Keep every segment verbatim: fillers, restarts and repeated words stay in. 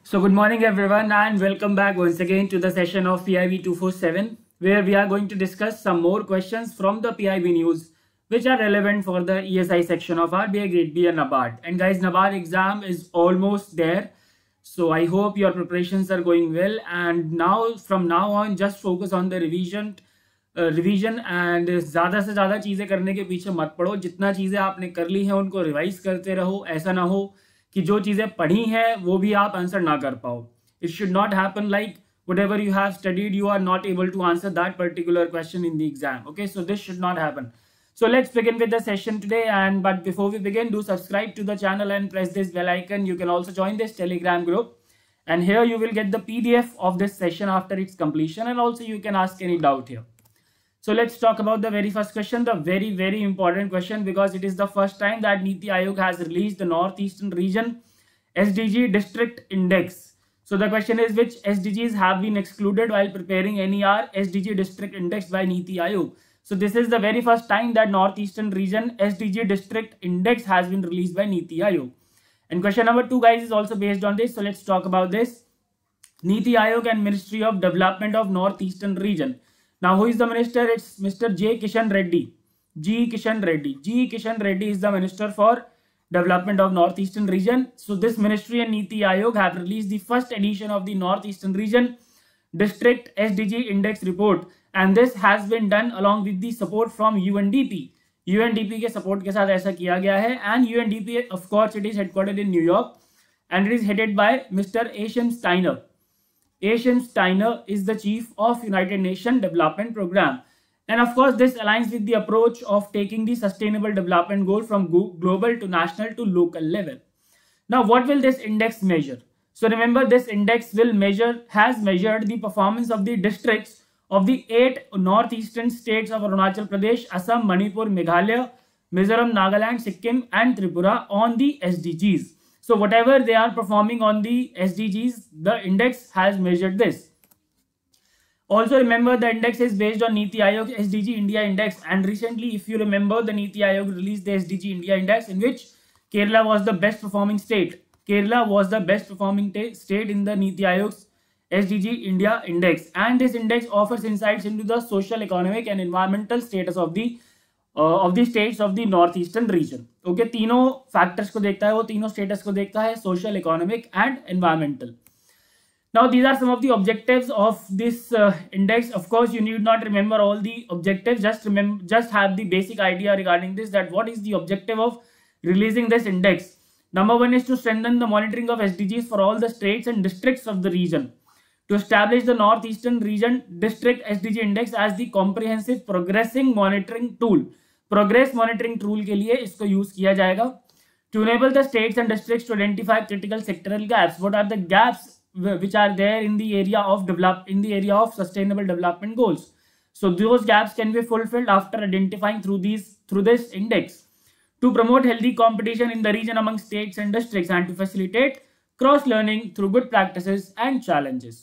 So good morning everyone and welcome back once again to the session of P I B two forty-seven, where we are going to discuss some more questions from the P I B news which are relevant for the E S I section of R B I Grade B and NABARD. And guys, NABARD exam is almost there. So I hope your preparations are going well, and now from now on just focus on the revision uh, revision and ज़्यादा से ज़्यादा चीज़ें करने के पीछे मत पड़ो. जितना चीज़ें आपने कर ली हैं उनको रिवाइज करते रहो. ऐसा ना हो कि जो चीज़ें पढ़ी हैं वो भी आप आंसर ना कर पाओ. It should not happen like whatever you have studied you are not able to answer that particular question in the exam. Okay, so this should not happen. So let's begin with the session today, and but before we begin, do subscribe to the channel and press this bell icon. You can also join this Telegram group, and here you will get the P D F of this session after its completion, and also you can ask any doubt here. So let's talk about the very first question, the very, very important question, because it is the first time that Niti Aayog has released the Northeastern Region S D G District Index. So the question is, which S D Gs have been excluded while preparing N E R S D G District Index by Niti Aayog? So this is the very first time that Northeastern Region S D G District Index has been released by Niti Aayog. And question number two, guys, is also based on this. So let's talk about this. Niti Aayog and Ministry of Development of Northeastern Region. Now, who is the minister? It's Mister J. Kishan Reddy. G. Kishan Reddy. G. Kishan Reddy is the Minister for Development of Northeastern Region. So this ministry and Niti Aayog have released the first edition of the Northeastern Region District S D G Index Report. And this has been done along with the support from U N D P. U N D P के support के साथ ऐसा किया गया है. And U N D P, of course, it is headquartered in New York. And it is headed by Mister Asian Steiner. Asian Steiner is the chief of United Nations Development Program. And of course, this aligns with the approach of taking the sustainable development goal from global to national to local level. Now, what will this index measure? So remember, this index will measure, has measured the performance of the districts of the eight northeastern states of Arunachal Pradesh, Assam, Manipur, Meghalaya, Mizoram, Nagaland, Sikkim and Tripura on the S D Gs. So whatever they are performing on the S D Gs, the index has measured this. Also remember, the index is based on Niti Aayog S D G India Index, and recently, if you remember, the Niti Aayog released the S D G India Index in which Kerala was the best performing state. Kerala was the best performing state in the Niti Aayog's S D G India Index, and this index offers insights into the social, economic and environmental status of the Uh, of the states of the northeastern region. Okay, तीनों factors को देखता है, वो तीनों status को देखता है, social, economic and environmental. Now these are some of the objectives of this uh, index. Of course, you need not remember all the objectives. Just remember, just have the basic idea regarding this, that what is the objective of releasing this index. Number one is to strengthen the monitoring of S D Gs for all the states and districts of the region. To establish the Northeastern Region District S D G Index as the comprehensive progressing monitoring tool. Progress monitoring tool के लिए इसको use किया जाएगा. To enable the states and districts to identify critical sectoral gaps. What are the gaps which are there in the area of develop in the area of sustainable development goals? So those gaps can be fulfilled after identifying through these through this index. To promote healthy competition in the region among states and districts, and to facilitate cross learning through good practices and challenges.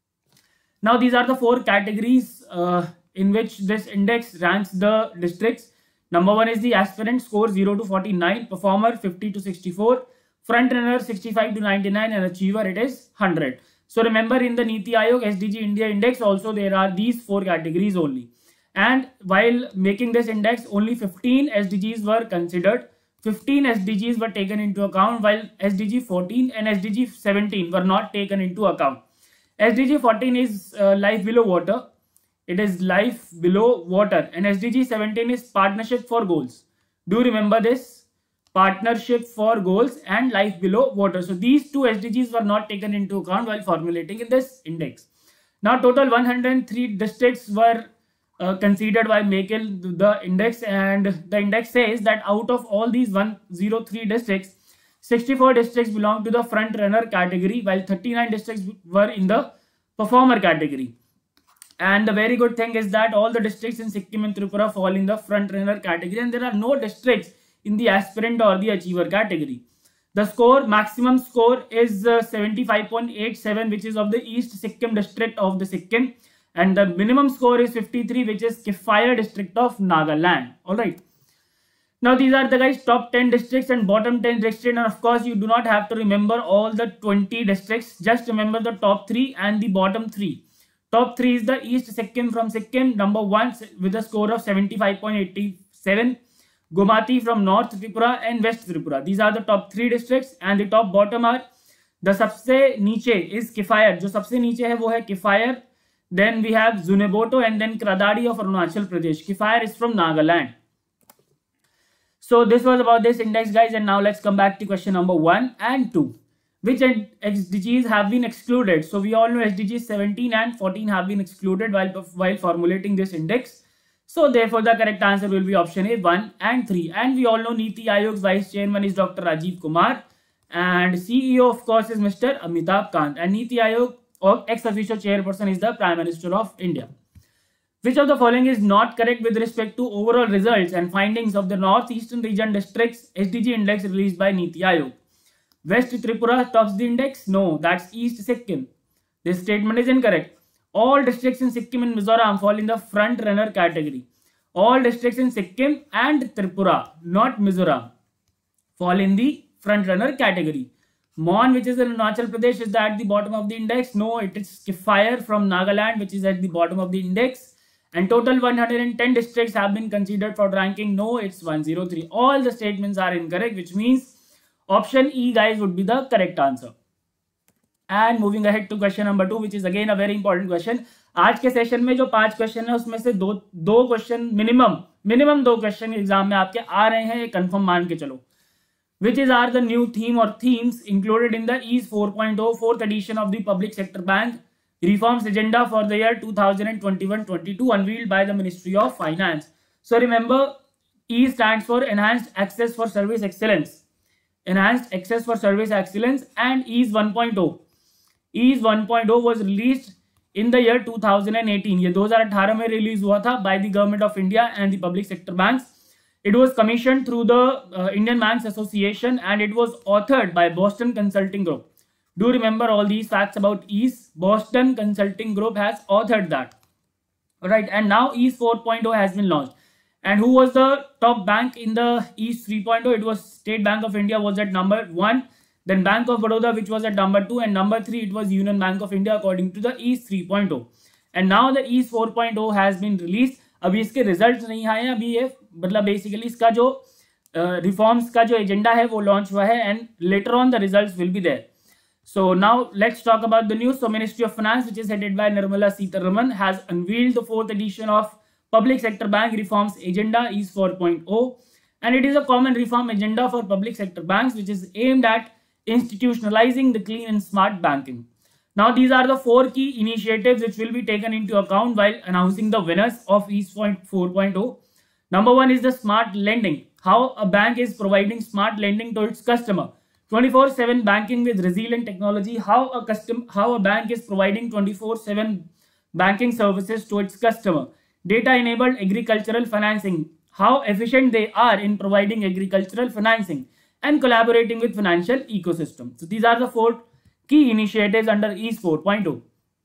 Now these are the four categories uh, in which this index ranks the districts. Number one is the aspirant, score zero to forty-nine, performer fifty to sixty-four, front runner sixty-five to ninety-nine, and achiever it is one hundred. So remember, in the Niti Aayog S D G India Index also there are these four categories only. And while making this index, only fifteen S D Gs were considered. fifteen S D Gs were taken into account, while S D G fourteen and S D G seventeen were not taken into account. S D G fourteen is uh, life below water. It is life below water, and S D G seventeen is partnership for goals. Do remember this, partnership for goals and life below water. So these two S D Gs were not taken into account while formulating in this index. Now total one hundred three districts were uh, considered while making the index, and the index says that out of all these one hundred three districts, sixty-four districts belong to the front runner category, while thirty-nine districts were in the performer category. And the very good thing is that all the districts in Sikkim and Tripura fall in the front runner category, and there are no districts in the aspirant or the achiever category. The score, maximum score is uh, seventy-five point eight seven, which is of the East Sikkim district of the Sikkim, and the minimum score is fifty-three, which is Kifaya district of Nagaland. All right. Now these are the guys top ten districts and bottom ten districts, and of course you do not have to remember all the twenty districts, just remember the top three and the bottom three. Top three is the East Sikkim from Sikkim, number one with a score of seventy-five point eight seven. Gumati from North Tripura and West Tripura. These are the top three districts, and the top bottom are the सबसे नीचे is Kifayar. जो सबसे नीचे है वो है Kifayar. Then we have Zuneboto and then Kradadi of Arunachal Pradesh. Kifayar is from Nagaland. So this was about this index, guys, and now let's come back to question number one and two. Which S D Gs have been excluded? So we all know S D Gs seventeen and fourteen have been excluded while, while formulating this index. So therefore the correct answer will be option A, one and three. And we all know Niti Aayog's vice chairman is Doctor Rajiv Kumar, and C E O of course is Mister Amitabh Kant, and Niti Aayog or ex officio chairperson is the Prime Minister of India. Which of the following is not correct with respect to overall results and findings of the Northeastern Region Districts S D G index released by Niti Aayog? West Tripura tops the index? No, that's East Sikkim. This statement is incorrect. All districts in Sikkim and Mizoram fall in the front runner category. All districts in Sikkim and Tripura, not Mizoram, fall in the front runner category. Mon, which is in Arunachal Pradesh, is at the bottom of the index? No, it is Kifayar from Nagaland, which is at the bottom of the index. And total one hundred ten districts have been considered for ranking? No, it's one hundred three. All the statements are incorrect, which means option E, guys, would be the correct answer. And moving ahead to question number two, which is again a very important question. आज के session में जो पांच question है उसमें से दो दो क्वेश्चन मिनिमम मिनिमम दो क्वेश्चन एग्जाम में आपके आ रहे हैं, ये कंफर्म मान के चलो. Which is are the new theme or themes included in the E A S four point oh fourth edition of the Public Sector Bank Reforms Agenda for the year two thousand twenty-one twenty-two unveiled by the Ministry of Finance? So remember, E stands for Enhanced Access for Service Excellence. Enhanced Access for Service Excellence, and E A S one point oh. E A S one point oh was released in the year two thousand eighteen. ये दो हज़ार अठारह में release हुआ था by the Government of India and the public sector banks. It was commissioned through the uh, Indian Banks Association, and it was authored by Boston Consulting Group. Do remember all these facts about E A S. Boston Consulting Group has authored that. Alright, and now E A S four point oh has been launched. And who was the top bank in the E A S three point oh? It was State Bank of India was at number one. Then Bank of Baroda, which was at number two, and number three it was Union Bank of India according to the E A S three point oh. And now the E A S four point oh has been released. अभी इसके result नहीं आए हैं, अभी ये मतलब basically इसका जो रिफॉर्म्स uh, का जो एजेंडा है वो लॉन्च हुआ है, and later on the results will be there. So now let's talk about the news. So Ministry of Finance, which is headed by Nirmala Sitharaman, has unveiled the fourth edition of Public Sector Bank Reforms Agenda E A S four point oh, and it is a common reform agenda for public sector banks which is aimed at institutionalizing the clean and smart banking. Now these are the four key initiatives which will be taken into account while announcing the winners of E A S four point oh. Number one is the smart lending. How a bank is providing smart lending to its customer. twenty-four seven banking with resilient technology. How a custom how a bank is providing twenty-four seven banking services to its customer. Data enabled agricultural financing. How efficient they are in providing agricultural financing and collaborating with financial ecosystem. So these are the four key initiatives under E A S four point oh.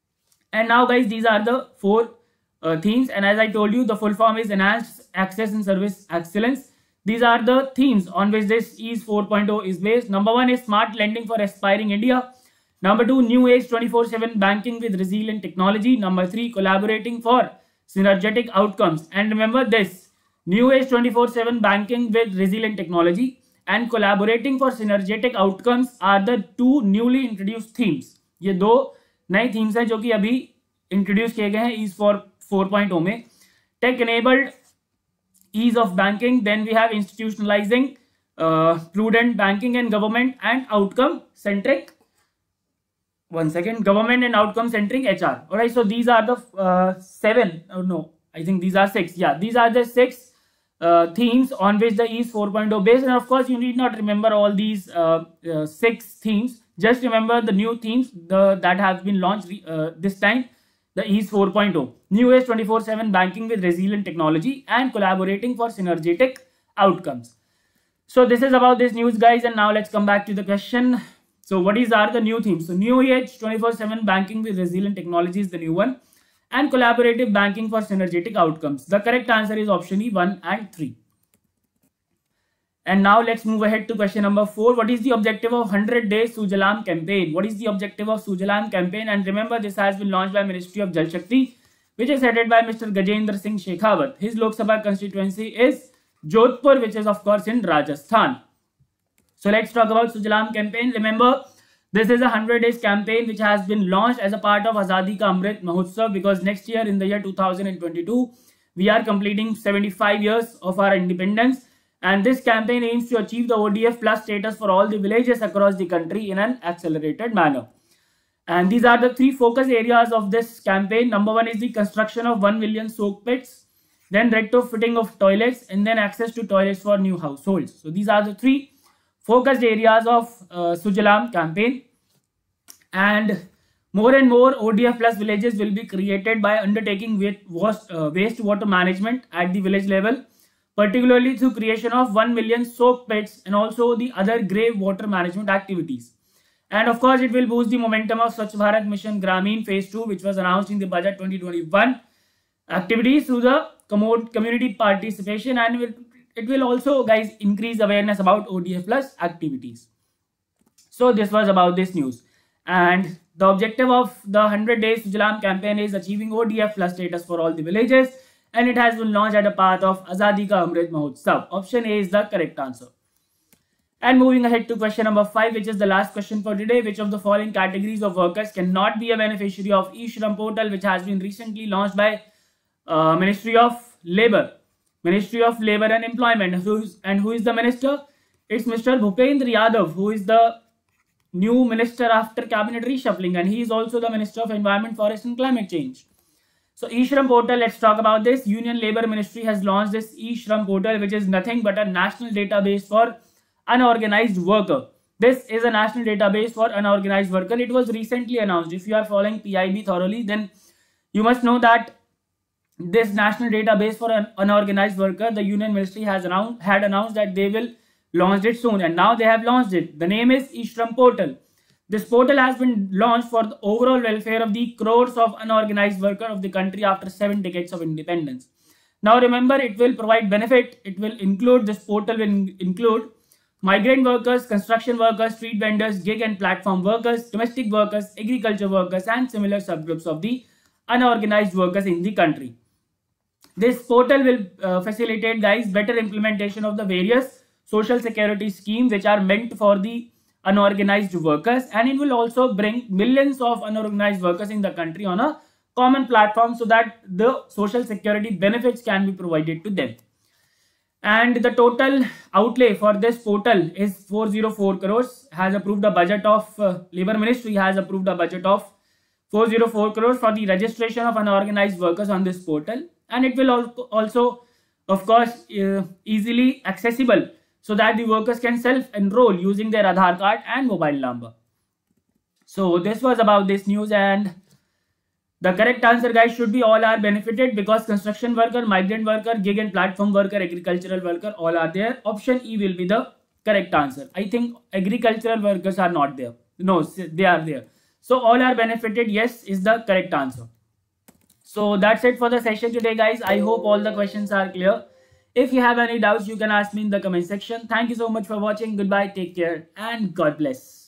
And now guys, these are the four uh, themes, and as I told you, the full form is Enhanced Access and Service Excellence. These are the themes on which this E A S four point oh is based. Number one is Smart Lending for Aspiring India. Number two, New Age twenty-four seven Banking with Resilient Technology. Number three, Collaborating for Synergetic Outcomes. And remember this, New Age twenty-four seven Banking with Resilient Technology and Collaborating for Synergetic Outcomes are the two newly introduced themes. ये दो नए themes हैं जो कि अभी introduce किए गए हैं E A S four point oh में. Tech enabled ease of banking. Then we have institutionalizing uh, prudent banking and government and outcome centric. One second, government and outcome centric H R. All right, so these are the uh, seven. Oh, no, I think these are six. Yeah, these are the six Uh, themes on which the E A S four point oh based, and of course you need not remember all these uh, uh, six themes. Just remember the new themes the that have been launched uh, this time. The E A S four point oh, New Age twenty-four seven Banking with Resilient Technology and Collaborating for Synergetic Outcomes. So this is about this news, guys, and now let's come back to the question. So what is are the new themes? So New Age twenty-four seven Banking with Resilient Technology is the new one, and Collaborative Banking for Synergetic Outcomes. The correct answer is option E, one and three. And now let's move ahead to question number four. What is the objective of one hundred days Sujalam campaign? What is the objective of Sujalam campaign? And remember, this has been launched by Ministry of Jal Shakti, which is headed by Mister Gajendra Singh Shekhawat. His Lok Sabha constituency is Jodhpur, which is of course in Rajasthan. So let's talk about Sujalam campaign. Remember, this is a one hundred days campaign which has been launched as a part of Azadi Ka Amrit Mahotsav, because next year in the year two thousand twenty-two, we are completing seventy-five years of our independence. And this campaign aims to achieve the O D F plus status for all the villages across the country in an accelerated manner. And these are the three focus areas of this campaign. Number one is the construction of one million soak pits, then retrofitting of toilets, and then access to toilets for new households. So these are the three focused areas of uh, Sujalam campaign. And more and more O D F plus villages will be created by undertaking waste, uh, wastewater management at the village level, particularly through creation of one million soak pits and also the other grey water management activities. And of course, it will boost the momentum of Swachh Bharat Mission Gramin Phase two, which was announced in the budget twenty twenty-one activities through the community participation, and it will also, guys, increase awareness about O D F plus activities. So this was about this news. And the objective of the one hundred days Sujalam campaign is achieving O D F plus status for all the villages, and it has been launched at a path of Azadi Ka Amrit Mahotsav. Option A is the correct answer. And moving ahead to question number five, which is the last question for today. Which of the following categories of workers cannot be a beneficiary of eShram portal, which has been recently launched by uh, Ministry of Labour? Ministry of Labour and Employment. Who's, and who is the minister? It's Mister Bhupendra Yadav, who is the new minister after cabinet reshuffling, and he is also the Minister of Environment, Forest and Climate Change. So eShram portal, let's talk about this. Union Labour Ministry has launched this eShram portal, which is nothing but a national database for unorganized worker. This is a national database for unorganized worker. It was recently announced. If you are following P I B thoroughly, then you must know that this national database for an unorganized worker, the Union Ministry has announced, had announced that they will launch it soon, and now they have launched it. The name is eShram portal. This portal has been launched for the overall welfare of the crores of unorganized workers of the country after seven decades of independence. Now remember, it will provide benefit. It will include, this portal will include migrant workers, construction workers, street vendors, gig and platform workers, domestic workers, agriculture workers, and similar subgroups of the unorganized workers in the country. This portal will uh, facilitate, guys, better implementation of the various social security schemes which are meant for the unorganized workers, and it will also bring millions of unorganized workers in the country on a common platform so that the social security benefits can be provided to them. And the total outlay for this portal is four hundred four crores. Has approved a budget of uh, Labour Ministry has approved a budget of four hundred four crores for the registration of unorganized workers on this portal, and it will also, of course, uh, easily accessible, so that the workers can self-enroll using their Aadhaar card and mobile number. So this was about this news, and the correct answer, guys, should be all are benefited, because construction worker, migrant worker, gig and platform worker, agricultural worker, all are there. Option E will be the correct answer. I think agricultural workers are not there. No, they are there. So all are benefited, yes, is the correct answer. So that's it for the session today, guys. I hope all the questions are clear. If you have any doubts, you can ask me in the comment section. Thank you so much for watching. Goodbye, take care, and God bless.